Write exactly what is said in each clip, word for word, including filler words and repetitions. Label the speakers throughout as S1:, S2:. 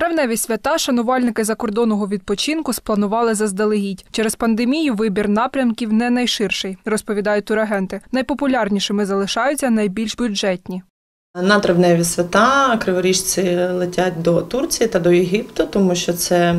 S1: Травневі свята шанувальники закордонного відпочинку спланували заздалегідь. Через пандемію вибір напрямків не найширший, розповідають турагенти. Найпопулярнішими залишаються найбільш бюджетні.
S2: На травневі свята криворіжці летять до Турції та до Єгипту, тому що це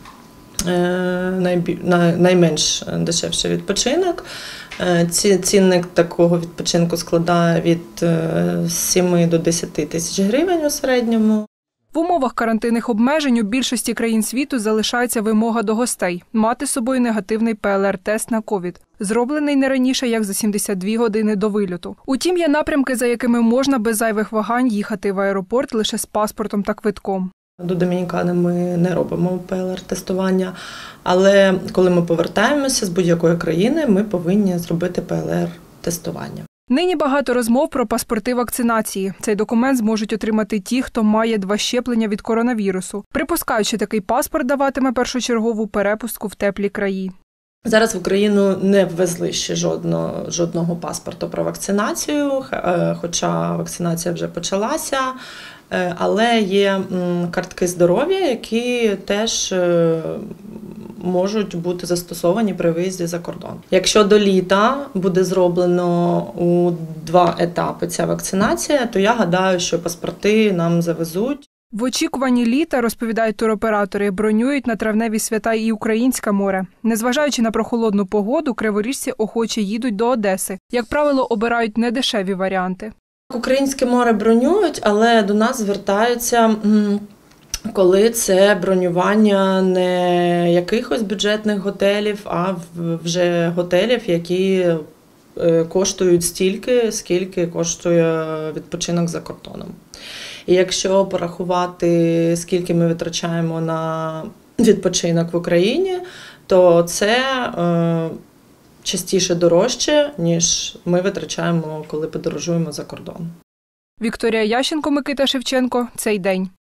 S2: найменш дешевший відпочинок. Цінник такого відпочинку складає від семи до десяти тисяч гривень у середньому.
S1: В умовах карантинних обмежень у більшості країн світу залишається вимога до гостей – мати з собою негативний пе ел ар-тест на ковід, зроблений не раніше, як за сімдесят дві години до вильоту. Утім, є напрямки, за якими можна без зайвих вагань їхати в аеропорт лише з паспортом та квитком.
S2: До Домінікани ми не робимо пе ел ар-тестування, але коли ми повертаємося з будь-якої країни, ми повинні зробити пе ел ар-тестування.
S1: Нині багато розмов про паспорти вакцинації. Цей документ зможуть отримати ті, хто має два щеплення від коронавірусу. Припускаючи, такий паспорт даватиме першочергову перепустку в теплі краї.
S2: Зараз в Україну не ввезли ще жодного, жодного паспорту про вакцинацію, хоча вакцинація вже почалася. Але є картки здоров'я, які теж можуть бути застосовані при виїзді за кордон. Якщо до літа буде зроблено у два етапи ця вакцинація, то я гадаю, що паспорти нам завезуть.
S1: В очікуванні літа, розповідають туроператори, бронюють на травневі свята і Українське море. Незважаючи на прохолодну погоду, криворіжці охоче їдуть до Одеси. Як правило, обирають недешеві варіанти.
S2: Українське море бронюють, але до нас звертаються, коли це бронювання не якихось бюджетних готелів, а вже готелів, які коштують стільки, скільки коштує відпочинок за кордоном. І якщо порахувати, скільки ми витрачаємо на відпочинок в Україні, то це частіше дорожче, ніж ми витрачаємо, коли подорожуємо за кордон.
S1: Вікторія Ященко, Микита Шевченко. Цей день.